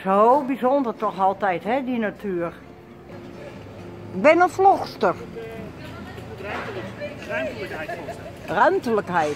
Zo bijzonder toch altijd, hè, die natuur. Ik ben een vlogster. Ruimtelijkheid komt er. Ruimtelijkheid.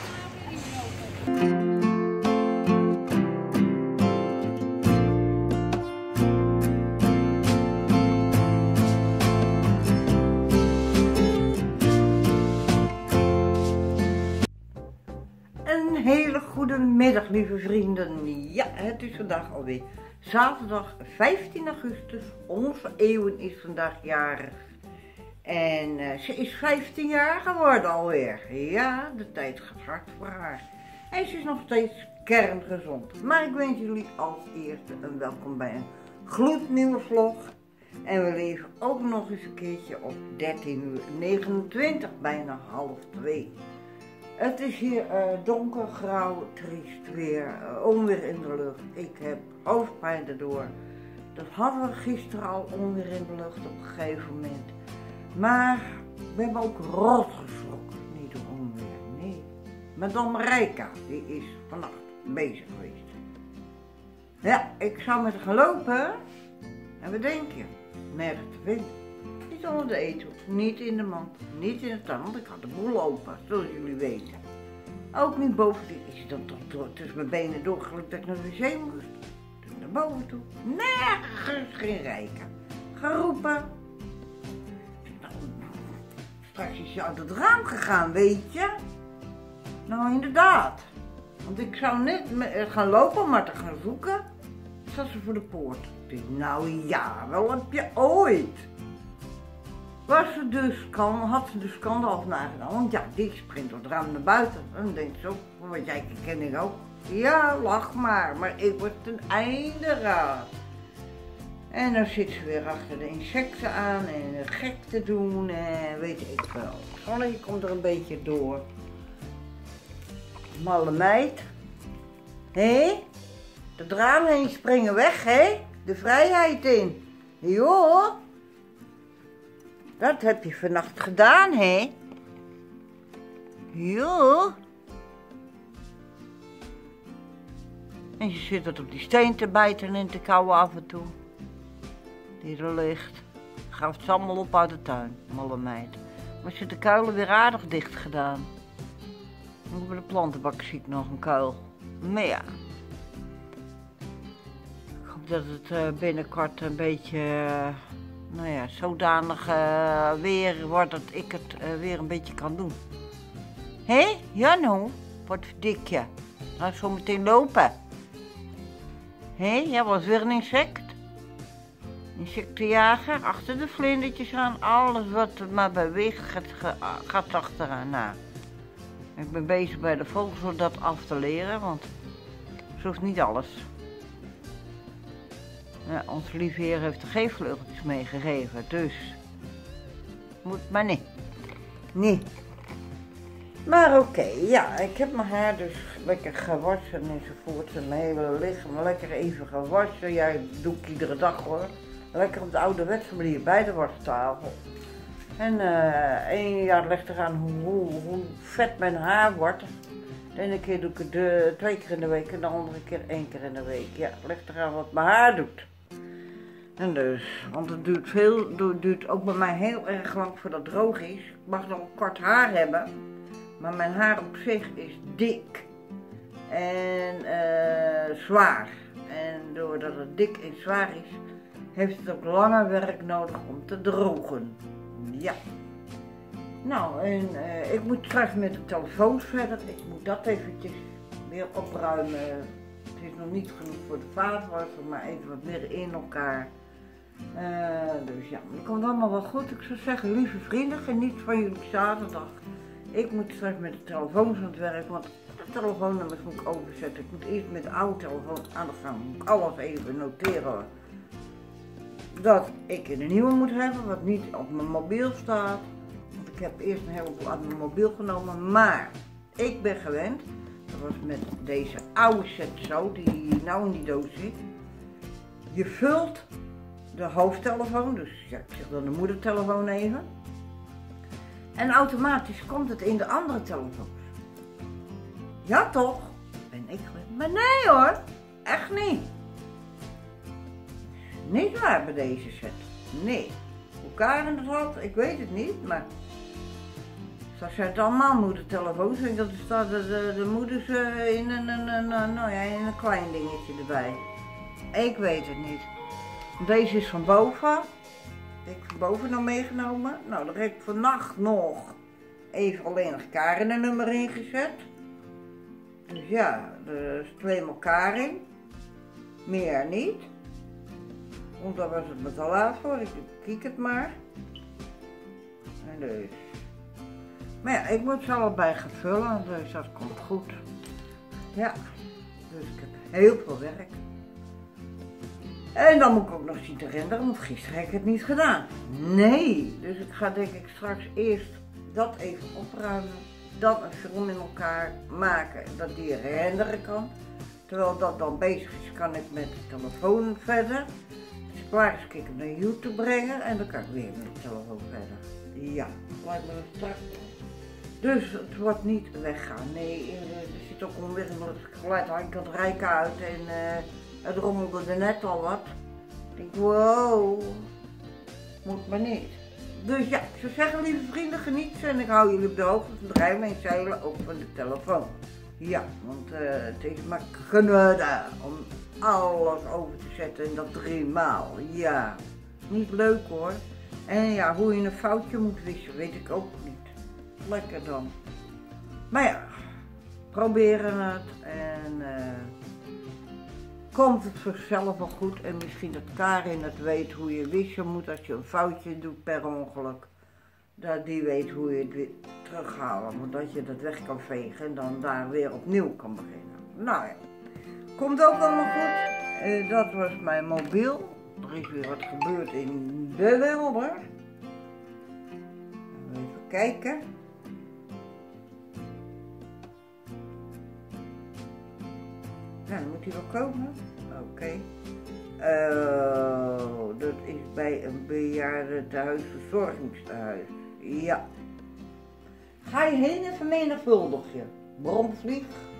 Een hele goede middag, lieve vrienden. Ja, het is vandaag alweer zaterdag 15 augustus. Onze Eeuwen is vandaag jarig. En ze is 15 jaar geworden alweer. Ja, de tijd gaat hard voor haar. En ze is nog steeds kerngezond. Maar ik wens jullie als eerste een welkom bij een gloednieuwe vlog. En we leven ook nog eens een keertje op 13:29, bijna 1:30. Het is hier donker, grauw, triest weer, onweer in de lucht. Ik heb hoofdpijn erdoor. Dat hadden we gisteren al, onweer in de lucht op een gegeven moment. Maar we hebben ook rot geschrokken, niet door onweer, nee. Madame Marijka, die is vannacht bezig geweest. Ja, ik zou met haar gaan lopen. En wat denk je? Nergens te vinden. Niet onder de eethoek, niet in de mand, niet in de tuin, want ik had de boel open, zoals jullie weten. Ook niet boven, is ze dan toch door, tussen mijn benen doorgelukt dat ik naar de wc moest. Dus naar boven toe, nergens geen Rijka. Geroepen. Nou, straks is ze uit het raam gegaan, weet je. Nou, inderdaad. Want ik zou net gaan lopen, maar te gaan zoeken, zat ze voor de poort. Ik dacht, nou ja, wel heb je ooit. Had ze dus anderhalf nagedaan, want ja, die sprint door het raam naar buiten. En dan denkt ze ook, wat jij ken ik ook. Ja, lach maar ik word ten einde raad. En dan zit ze weer achter de insecten aan en gek te doen en weet ik wel. Het zonnetje komt er een beetje door. Malle meid. Hé? De raam heen springen weg, hé? De vrijheid in. Joh. Dat heb je vannacht gedaan, hé? Jo. En je zit het op die steen te bijten en te kauwen af en toe. Die er ligt. Gaat het allemaal op uit de tuin, malle meid. Maar zit de kuilen weer aardig dicht gedaan. Ook bij de plantenbak zie ik nog een kuil. Maar ja. Ik hoop dat het binnenkort een beetje... nou ja, zodanig weer wordt dat ik het weer een beetje kan doen. Hé, Janno, wat verdik je? Ga zo meteen lopen. Hé, jij was weer een insect? Insectenjager, achter de vlindertjes aan, alles wat maar beweegt gaat achteraan. Nou, ik ben bezig bij de vogels om dat af te leren, want ze hoeft niet alles. Ja, onze lieve Heer heeft er geen vleugeltjes meegegeven, dus moet maar niet. Nee. Maar oké, ja, ik heb mijn haar dus lekker gewassen enzovoort. En mijn hele lichaam lekker even gewassen. Ja, dat doe ik iedere dag hoor. Lekker op de ouderwetse manier bij de wastafel. En 1 jaar ligt eraan hoe vet mijn haar wordt. De ene keer doe ik het 2 keer in de week en de andere keer 1 keer in de week. Ja, ligt eraan wat mijn haar doet. En dus, want het duurt ook bij mij heel erg lang voordat het droog is. Ik mag nog kort haar hebben, maar mijn haar op zich is dik en zwaar. En doordat het dik en zwaar is, heeft het ook langer werk nodig om te drogen. Ja. Nou, en ik moet straks met de telefoons verder. Ik moet dat eventjes weer opruimen. Het is nog niet genoeg voor de vaatwasser, maar even wat meer in elkaar. Dus ja, dat komt allemaal wel goed. Ik zou zeggen, lieve vrienden, geniet van jullie zaterdag. Ik moet straks met de telefoons aan het werk, want de telefoonnummers moet ik overzetten. Ik moet eerst met de oude telefoon aan de gang. Moet ik alles even noteren. Dat ik een nieuwe moet hebben, wat niet op mijn mobiel staat. Want ik heb eerst een heleboel aan mijn mobiel genomen, maar ik ben gewend. Dat was met deze oude set zo, die nou in die doos zit. Je vult de hoofdtelefoon, dus ja, ik zeg dan de moedertelefoon even. En automatisch komt het in de andere telefoons. Ja toch? Ben ik gewend. Maar nee hoor, echt niet. niet waar bij deze set. Nee. Hoe Karen het had, ik weet het niet, maar zoals zij het allemaal moedertelefoons en dat staat de moeders in een klein dingetje erbij. Ik weet het niet. Deze is van boven. Ik heb van boven nog meegenomen. Nou, daar heb ik vannacht nog even alleen nog Karen een nummer ingezet. Dus ja, er is 2 Karin. Meer niet. Want daar was het me te laat voor. Ik kijk het maar. En dus. Maar ja, ik moet ze allebei gaan vullen, dus dat komt goed. Ja, dus ik heb heel veel werk. En dan moet ik ook nog zien te renderen, want gisteren heb ik het niet gedaan. Nee, dus ik ga denk ik straks eerst dat even opruimen. Dan een film in elkaar maken, dat die renderen kan. Terwijl dat dan bezig is, kan ik met de telefoon verder. Dus klaar is, ik hem naar YouTube brengen en dan kan ik weer met de telefoon verder. Ja, lijkt me straks. Dus het wordt niet weggaan. Nee, er zit ook onweer in het geluid. Ik had Rijka uit en het rommelde er net al wat. Ik denk, wow, moet maar niet. Dus ja, ik zou zeggen, lieve vrienden, geniet ze en ik hou jullie op de hoogte van de rijmen en zeilen ook van de telefoon. Ja, want het is maar genade om alles over te zetten en dat 3 maal. Ja, niet leuk hoor. En ja, hoe je een foutje moet wisselen, weet ik ook niet. Lekker dan. Maar ja, proberen het en komt het vanzelf wel goed. En misschien dat Karin het weet hoe je wisselen moet als je een foutje doet per ongeluk. Dat die weet hoe je het weer terughalen moet, dat je dat weg kan vegen en dan daar weer opnieuw kan beginnen. Nou ja, komt ook allemaal goed. Dat was mijn mobiel. Er is weer wat gebeurd in de Wilder. Even kijken. Nou, dan moet hij wel komen. Oké. Dat is bij een bejaardentehuis, verzorgingstehuis. Ja. Ga je heen en vermenigvuldig je. Bromvlieg.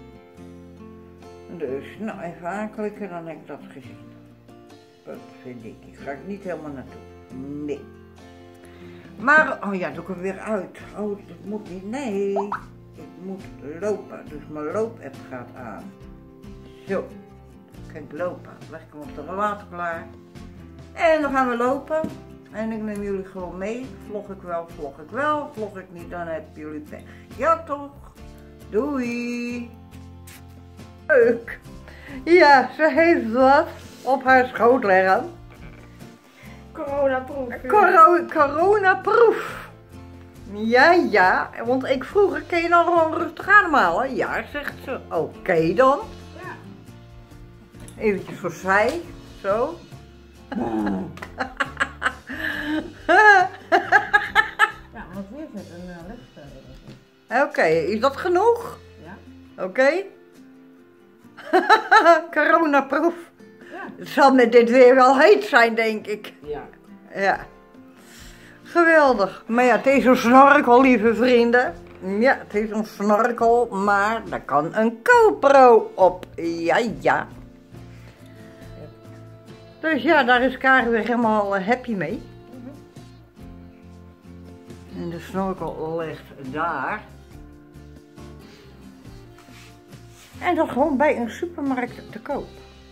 Dus, nou even aanklikken, dan heb ik dat gezien. Dat vind ik. Ik ga er niet helemaal naartoe. Nee. Maar, oh ja, doe ik hem weer uit. Oh, dat moet niet. Nee. Ik moet lopen. Dus mijn loopapp gaat aan. Zo. Dan kan ik lopen. Leg ik hem op de rollator klaar. En dan gaan we lopen. En ik neem jullie gewoon mee. Vlog ik wel, vlog ik wel. Vlog ik niet, dan hebben jullie pech. Ja toch? Doei. Leuk. Ja, ze heeft wat op haar schoot leggen. Coronaproef. Coronaproef. Ja, want ik vroeger, kun je nou gewoon rustig ademhalen? Ja, zegt ze. Oké dan. Ja. Eventjes voor zij, zo. Ja, want hier zit een licht. Oké, is dat genoeg? Ja. Oké. Coronaproef. Ja. Het zal met dit weer wel heet zijn, denk ik. Ja. Ja. Geweldig. Maar ja, het is een snorkel, lieve vrienden. Ja, het is een snorkel, maar daar kan een GoPro op. Ja. Dus ja, daar is Karin weer helemaal happy mee. En de snorkel ligt daar. En dat gewoon bij een supermarkt te koop.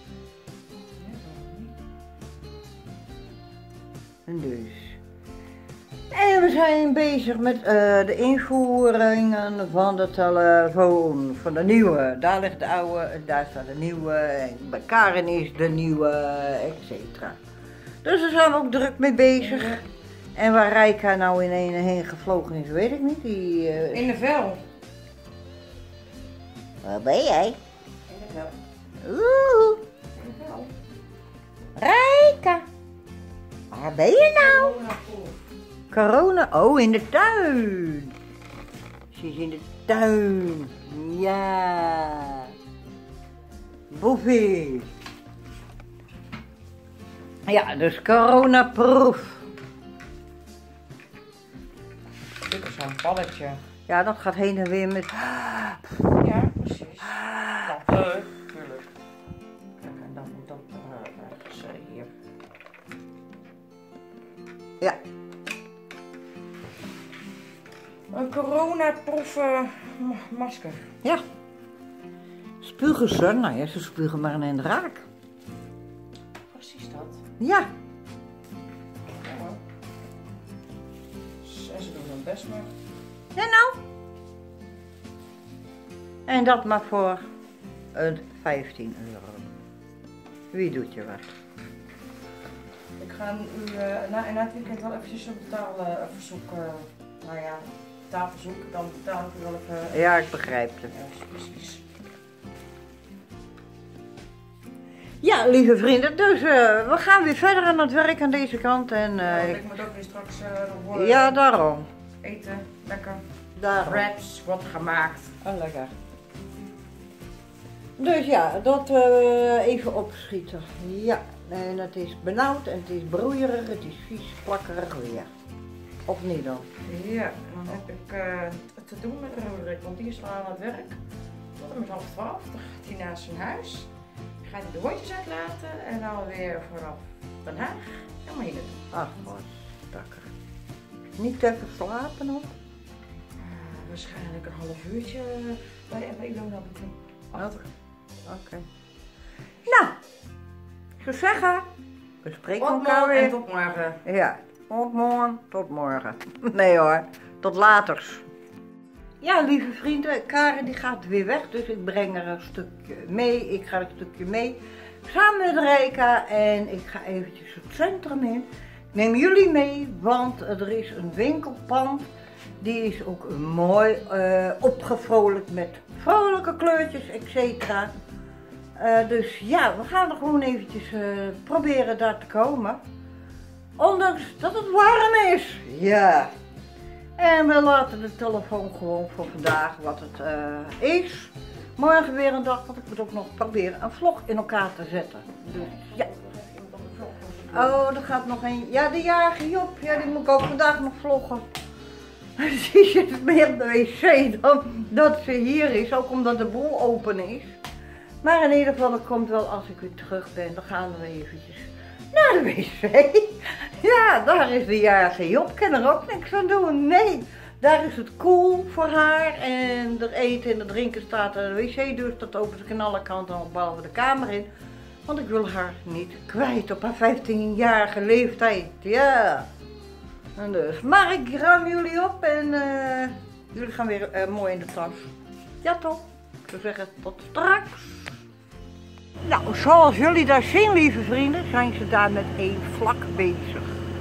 En dus. En we zijn bezig met de invoeringen van de telefoon, van de nieuwe. Daar ligt de oude, en daar staat de nieuwe. En bij Karin is de nieuwe, etc. Dus daar zijn we ook druk mee bezig. En waar Rijka nou in een heen gevlogen is, weet ik niet. Die, In de vel. Waar ben jij? In de vel. Oeh, In de vel. Rijka. Waar ben je nou? Coronaproef. Corona, oh in de tuin. Ze is in de tuin. Ja. Boefie. Ja, dus coronaproef. Dit is zo'n balletje. Ja, dat gaat heen en weer met... Ja, precies. Tuurlijk. Kijk, en dan moet dat hier. coronaproof masker. Ja. Spugen ze? Nou ja, ze spugen maar in de raak. Precies dat. Ja. Ja. En ze doen hun best maar. Ja nou. En dat maar voor 15 euro. Wie doet je wat? Ik ga u na het weekend wel eventjes een betaalverzoek, nou ja, betaalverzoek, dan betaal ik u wel even. Ja, ik begrijp het. Ja, precies. Ja, lieve vrienden, dus we gaan weer verder aan het werk aan deze kant. En, Ik moet ook weer straks nog ja, daarom. eten, lekker. Daarom. Wraps wordt gemaakt. Oh, lekker. Dus ja, dat even opschieten. Ja, en het is benauwd en het is broeierig, het is vies, plakkerig weer. Of niet dan? Ja, en dan heb ik het te doen met Roderick, want die is al aan het werk. Tot en met 11:30, dan gaat hij naar zijn huis. Dan gaat hij de hondjes uitlaten en dan weer vanaf Den Haag helemaal hier naartoe. Ach, wat stakker. Niet even slapen nog? Waarschijnlijk een half uurtje bij Ilona achter. Oké. Nou, ik zou zeggen, we spreken elkaar Tot weer. en tot morgen. Ja, tot morgen, tot morgen. Nee hoor, tot laters. Ja, lieve vrienden, Karen die gaat weer weg, dus ik breng er een stukje mee. Ik ga een stukje mee, samen met Rijka, en ik ga eventjes het centrum in. Ik neem jullie mee, want er is een winkelpand. Die is ook mooi opgevrolijkt met vrolijke kleurtjes, etc. Dus ja, we gaan er gewoon eventjes proberen daar te komen. Ondanks dat het warm is. Ja. En we laten de telefoon gewoon voor vandaag wat het is. Morgen weer een dag, want ik moet ook nog proberen een vlog in elkaar te zetten. Dus ja. Oh, er gaat nog een. Ja, de jarige Job. Ja, die moet ik ook vandaag nog vloggen. Die zit meer op de wc dan dat ze hier is, ook omdat de boel open is. Maar in ieder geval, dat komt wel als ik weer terug ben. Dan gaan we eventjes naar de wc. Ja, daar is de jarige Job. Ik kan er ook niks aan doen. Nee, daar is het cool voor haar. En er eten en er drinken staat aan de wc-deur staat open. Dus ik kan alle kanten op, behalve de kamer in. Want ik wil haar niet kwijt op haar 15-jarige leeftijd. Ja. En dus. Maar ik ruim jullie op en jullie gaan weer mooi in de tas. Ja toch? Ik zou zeggen tot straks. Nou, zoals jullie daar zien, lieve vrienden, zijn ze daar met één vlak bezig.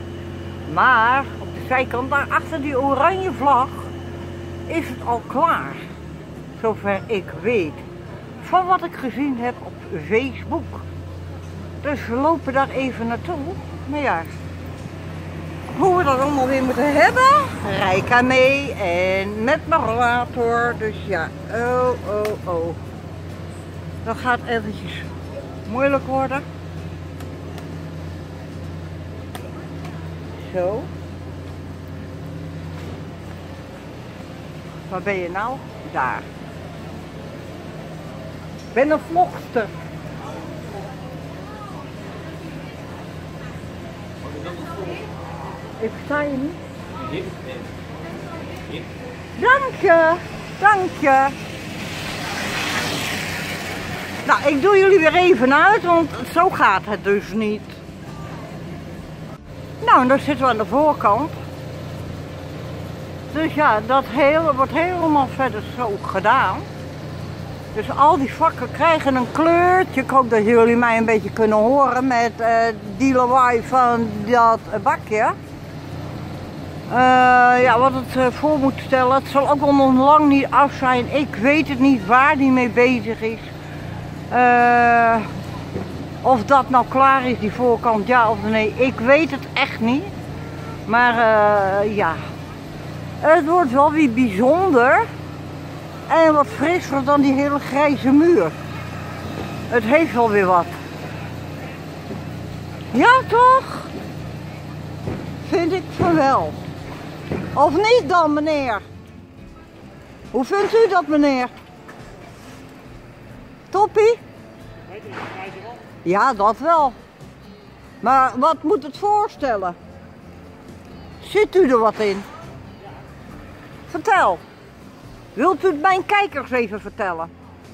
Maar op de zijkant, daar achter die oranje vlag, is het al klaar. Zover ik weet. Van wat ik gezien heb op Facebook. Dus we lopen daar even naartoe. Maar ja, hoe we dat allemaal weer moeten hebben. Rijka mee en met mijn rollator. Dus ja, oh. Dat gaat eventjes moeilijk worden. Zo. Waar ben je nou? Daar. Ik ben een vlogster. Ik versta je niet. Dank je. Nou, ik doe jullie weer even uit, want zo gaat het dus niet. Nou, en dan zitten we aan de voorkant. Dus ja, dat hele wordt helemaal verder zo gedaan. Dus al die vakken krijgen een kleurtje. Ik hoop dat jullie mij een beetje kunnen horen met die lawaai van dat bakje. Ja, wat het voor moet stellen. Het zal ook nog lang niet af zijn. Ik weet het niet waar die mee bezig is. Of dat nou klaar is, die voorkant, ja of nee. Ik weet het echt niet. Maar ja. Het wordt wel weer bijzonder. En wat frisser dan die hele grijze muur. Het heeft wel weer wat. Ja toch? Vind ik van wel. Of niet dan, meneer? Hoe vindt u dat, meneer? Toppie? Ja, dat wel. Maar wat moet het voorstellen? Zit u er wat in? Vertel. Wilt u het mijn kijkers even vertellen?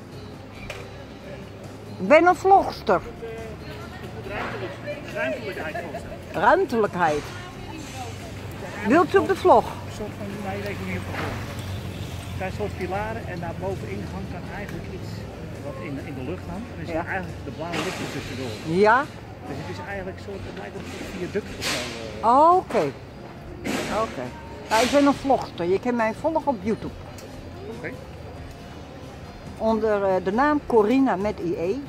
Ik ben een vlogster. Ruimtelijkheid kosten. Ruimtelijkheid. Wilt u op de vlog? Een soort van, nee, ik weet niet of het er zijn een soort pilaren en daar bovenin hangt dan eigenlijk iets wat in de lucht hangt. En er zit eigenlijk de blauwe lichten tussendoor. Ja? Dus het is eigenlijk een soort, het lijkt op een soort viaduct of zo. Oké. Oké. Nou, ik ben een vlogster. Je kan mij volgen op YouTube. Oké. Onder de naam Corina met IE.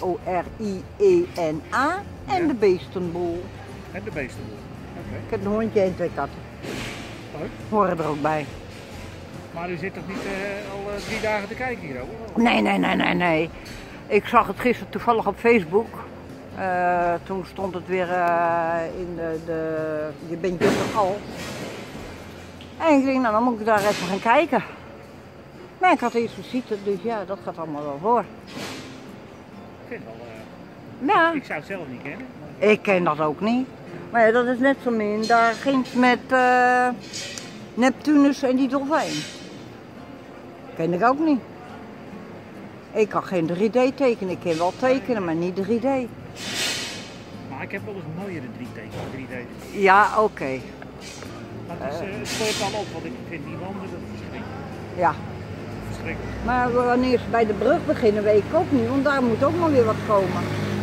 Coriena. En Ja. de beestenboel. En de beestenboel. Oké. Ik heb een hondje en 2 katten. Leuk. Horen er ook bij. Maar u zit toch niet al 3 dagen te kijken hier ook? Nee. Ik zag het gisteren toevallig op Facebook. Toen stond het weer in je bent Jutter al. En ik denk, nou dan moet ik daar even gaan kijken. Maar ik had eerst visite, dus ja, dat gaat allemaal wel voor. Ik vind wel, Ja, ik zou het zelf niet kennen. Maar ik ken dat ook niet. Maar ja, dat is net zo min. Daar ging het met Neptunus en die dolfijn. Ken ik ook niet. Ik kan geen 3D tekenen. Ik kan wel tekenen, maar niet 3D. maar ik heb wel eens mooiere 3D. Ja, oké. Maar het speelt al op, want ik vind die wanden, dat is verschrikkelijk. Ja. Verschrikkelijk. Maar wanneer ze bij de brug beginnen, weet ik ook niet, want daar moet ook nog weer wat komen.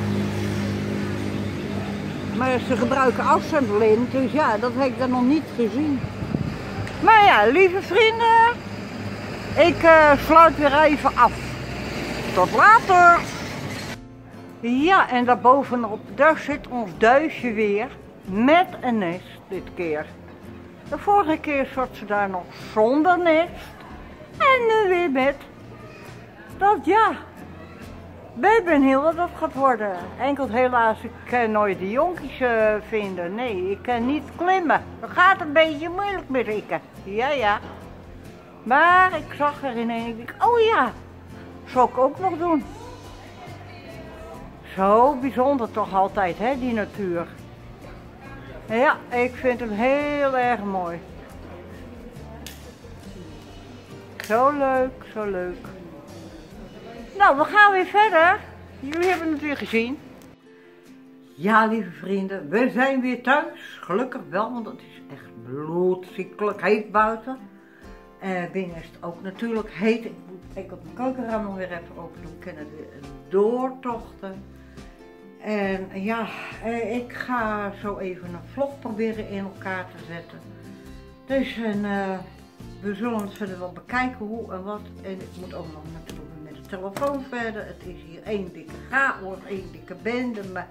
Maar ze gebruiken afzetblind, dus ja, dat heb ik dan nog niet gezien. Maar ja, lieve vrienden, ik sluit weer even af. Tot later! Ja, en daarbovenop, daar zit ons duisje weer, met een nest dit keer. De vorige keer zat ze daar nog zonder nest. En nu weer met dat, ja, ik ben heel wat dat gaat worden. Enkel helaas, ik kan nooit de jonkies vinden. Nee, ik kan niet klimmen. Dat gaat een beetje moeilijk met Rikke. Ja. Maar ik zag er in en ik dacht, oh ja, zou ik ook nog doen. Zo bijzonder toch altijd, hè, die natuur. Ja, ik vind hem heel erg mooi. Zo leuk. Nou, we gaan weer verder. Jullie hebben het weer gezien. Ja, lieve vrienden, we zijn weer thuis. Gelukkig wel, want het is echt bloedziekelijk heet buiten. Binnen is het ook natuurlijk heet. Ik moet mijn keukenraam nog weer even open doen. Ik kan het weer doortochten. En ja, ik ga zo even een vlog proberen in elkaar te zetten. Dus we zullen het verder wel bekijken hoe en wat. En ik moet ook nog natuurlijk met de telefoon verder. Het is hier één dikke chaos, één dikke bende. Maar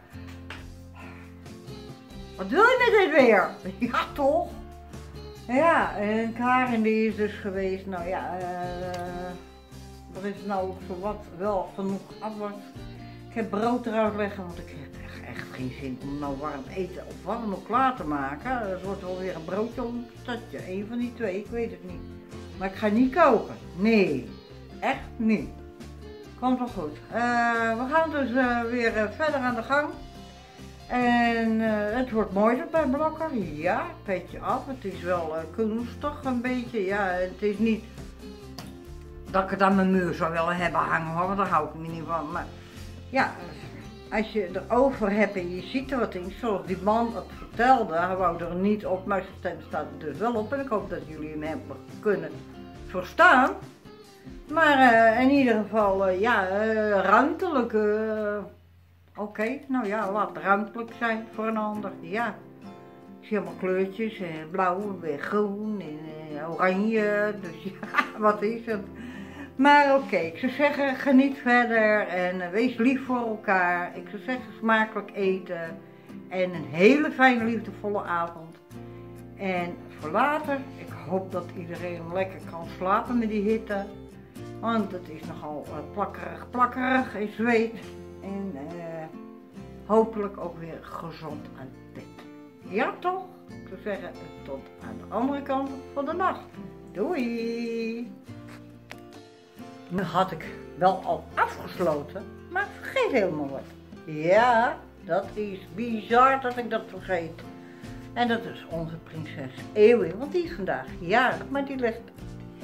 wat wil je met dit weer? Ja toch? Ja, en Karin die is dus geweest. Nou ja, er is nou zowat wel genoeg afwas. Ik heb brood eruit leggen, want ik heb echt geen zin om nou warm eten of warm nog klaar te maken. Het wordt wel weer een broodje of een patatje. Eén van die twee, ik weet het niet. Maar ik ga niet koken. Nee, echt niet. Komt wel goed. We gaan dus weer verder aan de gang. En het wordt mooi bij Blokker. Ja, petje af. Het is wel kunstig een beetje. Ja, het is niet dat ik het aan mijn muur zou willen hebben hangen hoor, want daar hou ik me niet van. Maar ja, als je erover hebt en je ziet er wat in, zoals die man het vertelde, hij wou er niet op, maar zijn stem staat er dus wel op en ik hoop dat jullie hem hebben kunnen verstaan. Maar in ieder geval, ja, ruimtelijk, oké, nou ja, laat het ruimtelijk zijn voor een ander, ja. Ik zie allemaal kleurtjes, blauw, weer groen en oranje, dus ja, wat is het. Maar oké, ik zou zeggen, geniet verder en wees lief voor elkaar. Ik zou zeggen, smakelijk eten en een hele fijne, liefdevolle avond. En voor later, ik hoop dat iedereen lekker kan slapen met die hitte. Want het is nogal plakkerig in zweet. En hopelijk ook weer gezond aan bed. Ja toch? Ik zou zeggen, tot aan de andere kant van de nacht. Doei! Nu had ik wel al afgesloten, maar ik vergeet helemaal wat. Ja, dat is bizar dat ik dat vergeet. En dat is onze prinses Eeuwing, want die is vandaag jarig, maar die ligt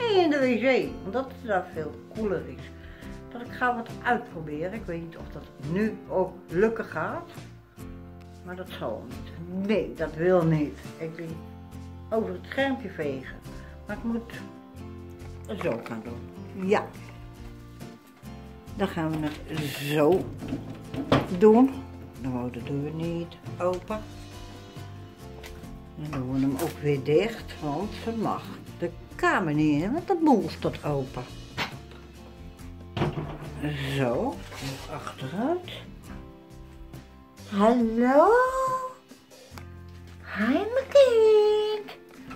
en in de wc, omdat het daar veel koeler is. Dat ik ga wat uitproberen. Ik weet niet of dat nu ook lukken gaat. Maar dat zal niet. Nee, dat wil niet. Ik wil over het schermpje vegen. Maar ik moet het zo gaan doen. Ja. Dan gaan we het zo doen. Dan wordt de deur niet open. Dan doen we hem ook weer dicht, want ze mag de kamer niet in, want de boel staat open. Zo, nog achteruit. Hallo? Hi mijn kind.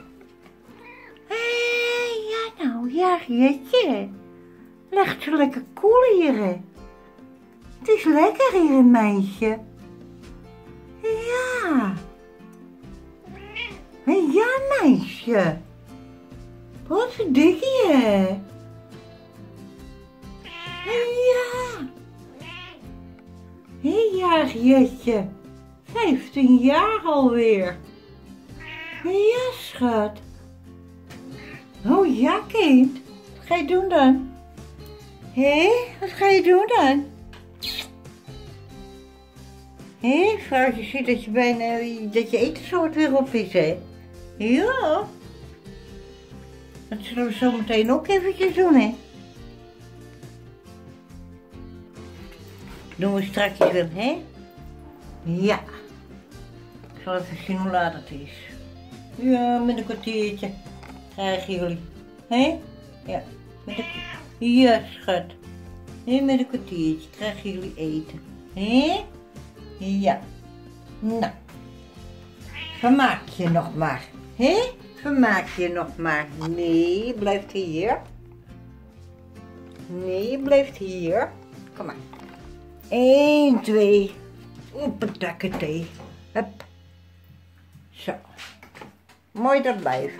Ja nou, ja Jetje. Ligt zo lekker koel hier, hè? Het is lekker hier, meisje. Ja. Ja, meisje. Wat een dikkie, hè? Ja. Ja, Jetje. 15 jaar alweer. Ja, schat. Oh ja, kind. Wat ga je doen dan? Hé, wat ga je doen dan? Hé, vrouwtje, ziet dat je bijna dat je etensoort weer op is, hè? Ja. Dat zullen we zo meteen ook eventjes doen, hè? Doen we straks wel, hè? Ja. Ik zal even zien hoe laat het is. Ja, met een kwartiertje krijgen jullie. Hé? Ja, met een... Ja, schat. Hé, met een kwartiertje krijgen jullie eten. Hé? Ja. Nou. Vermaak je nog maar. Hé? Vermaak je nog maar. Nee, je blijft hier. Nee, je blijft hier. Kom maar. 1, 2. Oepetakketee. Hup. Zo. Mooi dat blijven.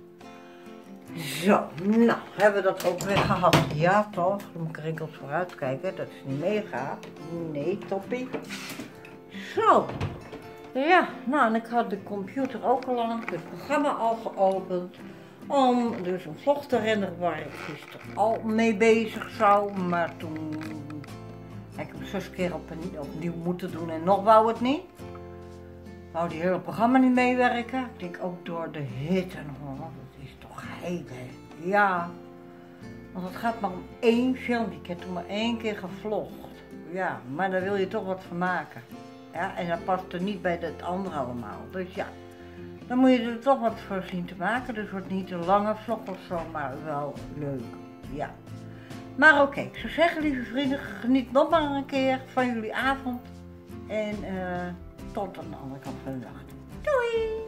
Zo, nou, hebben we dat ook weer gehad. Ja, toch? Dan moet ik rinkels vooruit kijken dat het niet meegaat. Nee, toppie. Zo. Ja, nou, en ik had de computer ook al aan, het programma al geopend. Om dus een vlog te renderen waar ik gisteren al mee bezig zou. Maar toen heb ik hem 6 keer opnieuw moeten doen en nog wou het niet. Wou die hele programma niet meewerken. Ik denk ook door de hitte nog. Dat is toch heet, hè? Ja. Want het gaat maar om 1 filmpje. Ik heb toen maar 1 keer gevlogd. Ja, maar daar wil je toch wat van maken. Ja, en dat past er niet bij het andere allemaal. Dus ja, dan moet je er toch wat voor zien te maken. Dus het wordt niet een lange vlog of zo, maar wel leuk. Ja. Maar oké, ik zou zeggen, lieve vrienden, geniet nog maar een keer van jullie avond. En tot aan de andere kant van de dag. Doei!